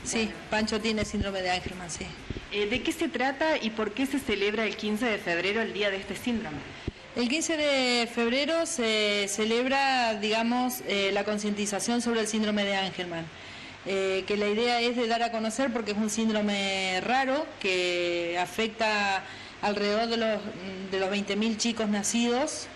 Sí, Pancho tiene síndrome de Angelman, sí. ¿De qué se trata y por qué se celebra el 15 de febrero el día de este síndrome? El 15 de febrero se celebra, digamos, la concientización sobre el síndrome de Angelman, que la idea es de dar a conocer porque es un síndrome raro que afecta alrededor de los 20.000 chicos nacidos,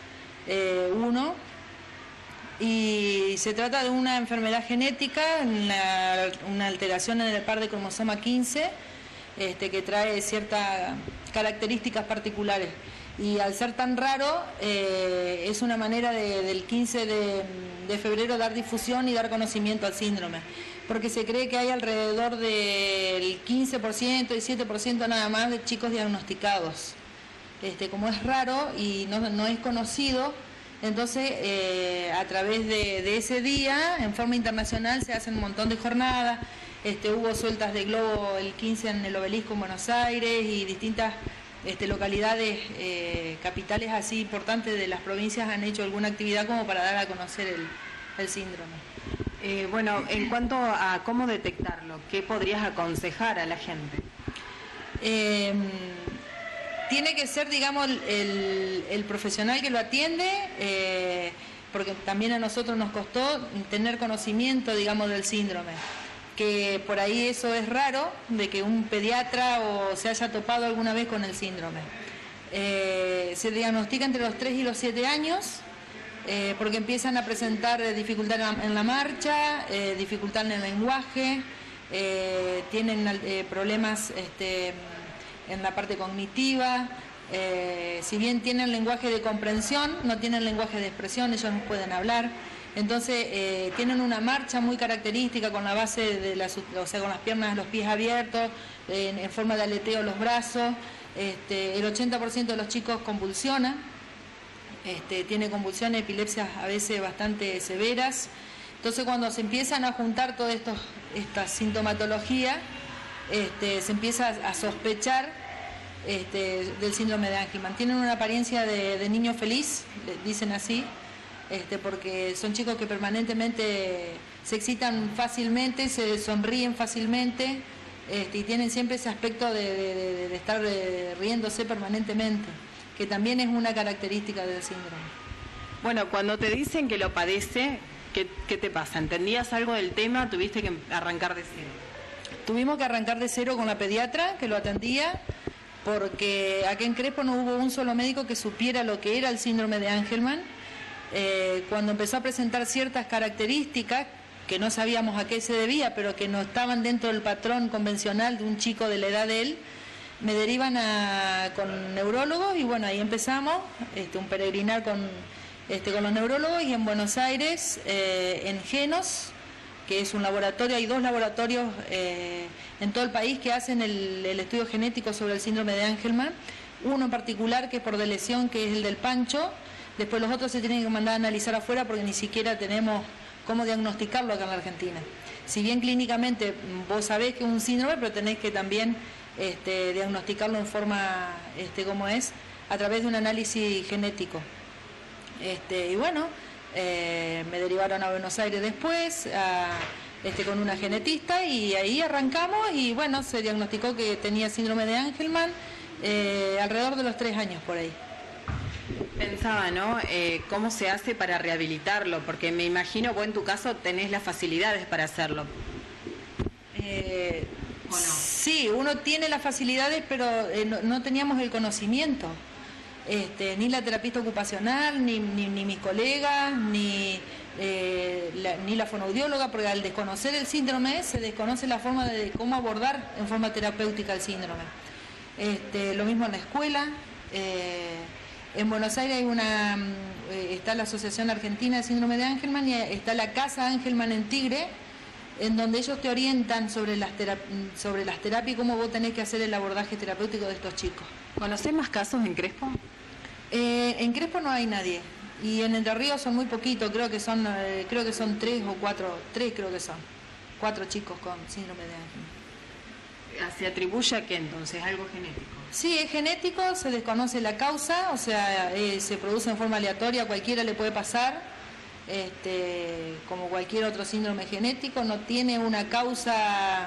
y se trata de una enfermedad genética, una alteración en el par de cromosoma 15, que trae ciertas características particulares. Y al ser tan raro, es una manera del 15 de febrero dar difusión y dar conocimiento al síndrome, porque se cree que hay alrededor del 15% y 7% nada más de chicos diagnosticados. Como es raro y no es conocido, entonces a través de ese día, en forma internacional, se hacen un montón de jornadas. Hubo sueltas de globo el 15 en el Obelisco en Buenos Aires y distintas localidades, capitales así importantes de las provincias han hecho alguna actividad como para dar a conocer el síndrome. Bueno, en cuanto a cómo detectarlo, ¿qué podrías aconsejar a la gente? Tiene que ser, digamos, el profesional que lo atiende, porque también a nosotros nos costó tener conocimiento, digamos, del síndrome. Que por ahí eso es raro, de que un pediatra o se haya topado alguna vez con el síndrome. Se diagnostica entre los 3 y los 7 años, porque empiezan a presentar dificultad en la marcha, dificultad en el lenguaje, tienen problemas en la parte cognitiva, si bien tienen lenguaje de comprensión, no tienen lenguaje de expresión, ellos no pueden hablar. Entonces tienen una marcha muy característica con la base o sea, con las piernas, los pies abiertos, en forma de aleteo los brazos. El 80% de los chicos convulsiona, tiene convulsiones, epilepsias a veces bastante severas. Entonces cuando se empiezan a juntar toda esta sintomatología, se empieza a sospechar del síndrome de Angelman. Tienen una apariencia de niño feliz, dicen así, porque son chicos que permanentemente se excitan fácilmente, se sonríen fácilmente, y tienen siempre ese aspecto de estar riéndose permanentemente, que también es una característica del síndrome. Bueno, cuando te dicen que lo padece, ¿qué te pasa? ¿Entendías algo del tema? ¿Tuviste que arrancar de cero? Tuvimos que arrancar de cero con la pediatra que lo atendía, porque aquí en Crespo no hubo un solo médico que supiera lo que era el síndrome de Angelman. Cuando empezó a presentar ciertas características que no sabíamos a qué se debía, pero que no estaban dentro del patrón convencional de un chico de la edad de él, me derivan con neurólogos y bueno, ahí empezamos un peregrinar con los neurólogos, y en Buenos Aires, en Genos, que es un laboratorio, hay 2 laboratorios en todo el país que hacen el estudio genético sobre el síndrome de Angelman, uno en particular que es por lesión, que es el del Pancho. Después los otros se tienen que mandar a analizar afuera porque ni siquiera tenemos cómo diagnosticarlo acá en la Argentina. Si bien clínicamente vos sabés que es un síndrome, pero tenés que también diagnosticarlo en forma, como es, a través de un análisis genético. Y bueno, me derivaron a Buenos Aires después, con una genetista, y ahí arrancamos, y bueno, se diagnosticó que tenía síndrome de Angelman alrededor de los 3 años por ahí. Pensaba, ¿no? ¿Cómo se hace para rehabilitarlo? Porque me imagino, vos en tu caso tenés las facilidades para hacerlo. ¿O no? Sí, uno tiene las facilidades, pero no teníamos el conocimiento. Ni la terapista ocupacional, ni mis colegas, ni la fonoaudióloga, porque al desconocer el síndrome se desconoce la forma de cómo abordar en forma terapéutica el síndrome. Lo mismo en la escuela. En Buenos Aires está la Asociación Argentina de Síndrome de Angelman y está la Casa Angelman en Tigre, en donde ellos te orientan sobre las terapias y cómo vos tenés que hacer el abordaje terapéutico de estos chicos. ¿Conocés más casos en Crespo? En Crespo no hay nadie, y en Entre Ríos son muy poquitos, creo que son 3 o 4, 3 creo que son, 4 chicos con síndrome de Angelman. ¿Se atribuye a qué entonces? ¿Algo genético? Sí, es genético, se desconoce la causa, o sea, se produce en forma aleatoria, cualquiera le puede pasar, como cualquier otro síndrome genético, no tiene una causa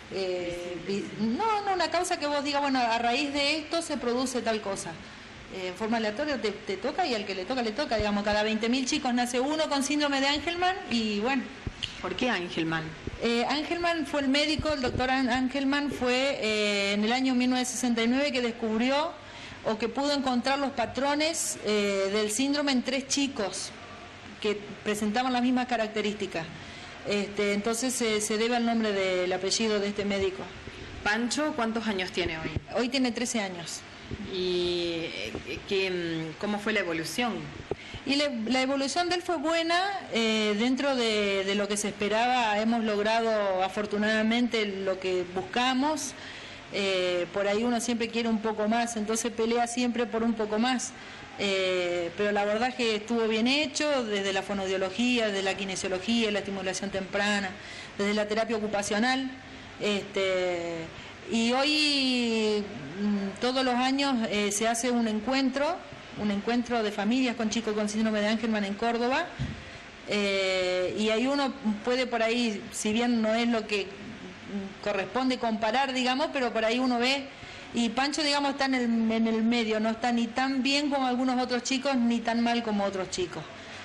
no una causa que vos digas, bueno, a raíz de esto se produce tal cosa. En forma aleatoria te toca y al que le toca, digamos, cada 20.000 chicos nace uno con síndrome de Angelman y bueno. ¿Por qué Angelman? Angelman fue el médico, el doctor Angelman fue en el año 1969 que descubrió o que pudo encontrar los patrones del síndrome en 3 chicos que presentaban las mismas características. Entonces se debe al nombre del apellido de este médico. Pancho, ¿cuántos años tiene hoy? Hoy tiene 13 años. ¿Y cómo fue la evolución? Y la evolución de él fue buena, dentro de lo que se esperaba. Hemos logrado afortunadamente lo que buscamos. Por ahí uno siempre quiere un poco más, entonces pelea siempre por un poco más. Pero la verdad es que estuvo bien hecho, desde la fonoaudiología, desde la kinesiología, la estimulación temprana, desde la terapia ocupacional. Y hoy todos los años se hace un encuentro de familias con chicos con síndrome de Angelman en Córdoba, y ahí uno puede por ahí, si bien no es lo que corresponde comparar, digamos, pero por ahí uno ve, y Pancho, digamos, está en el medio, no está ni tan bien como algunos otros chicos, ni tan mal como otros chicos.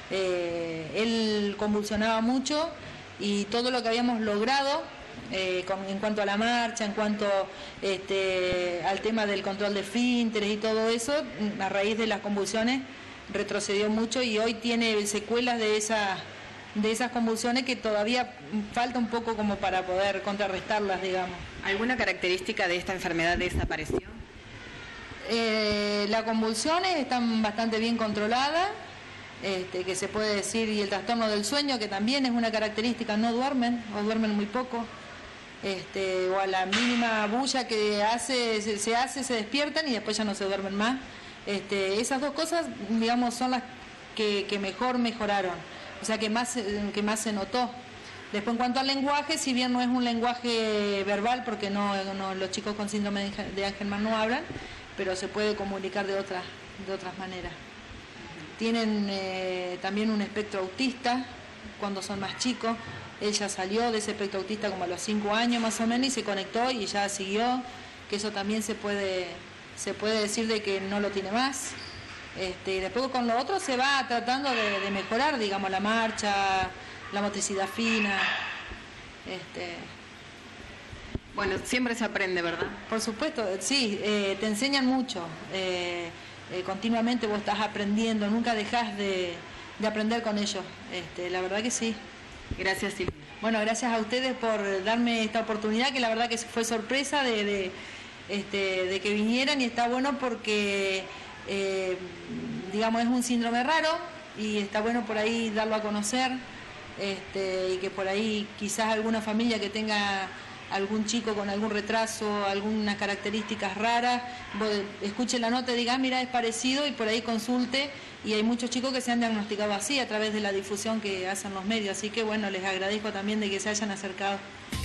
Él convulsionaba mucho y todo lo que habíamos logrado en cuanto a la marcha, en cuanto al tema del control de esfínteres y todo eso, a raíz de las convulsiones retrocedió mucho y hoy tiene secuelas de esas convulsiones que todavía falta un poco como para poder contrarrestarlas, digamos. ¿Alguna característica de esta enfermedad desapareció? Las convulsiones están bastante bien controladas, que se puede decir, y el trastorno del sueño, que también es una característica, no duermen o duermen muy poco. O a la mínima bulla que se despiertan y después ya no se duermen más. Esas dos cosas, digamos, son las que mejor mejoraron, o sea, que más se notó. Después, en cuanto al lenguaje, si bien no es un lenguaje verbal, porque no los chicos con síndrome de Angelman no hablan, pero se puede comunicar de otras maneras. Tienen también un espectro autista cuando son más chicos. Él ya salió de ese espectro autista como a los 5 años más o menos y se conectó y ya siguió, que eso también se puede decir de que no lo tiene más. Y después con lo otro se va tratando de mejorar, digamos, la marcha, la motricidad fina. Bueno, siempre se aprende, ¿verdad? Por supuesto, sí, te enseñan mucho. Continuamente vos estás aprendiendo, nunca dejás de aprender con ellos. La verdad que sí. Gracias, Silvia. Bueno, gracias a ustedes por darme esta oportunidad, que la verdad que fue sorpresa de que vinieran, y está bueno porque, digamos, es un síndrome raro y está bueno por ahí darlo a conocer, y que por ahí quizás alguna familia que tenga algún chico con algún retraso, algunas características raras, vos escuche la nota y diga, mira, es parecido, y por ahí consulte, y hay muchos chicos que se han diagnosticado así a través de la difusión que hacen los medios, así que bueno, les agradezco también de que se hayan acercado.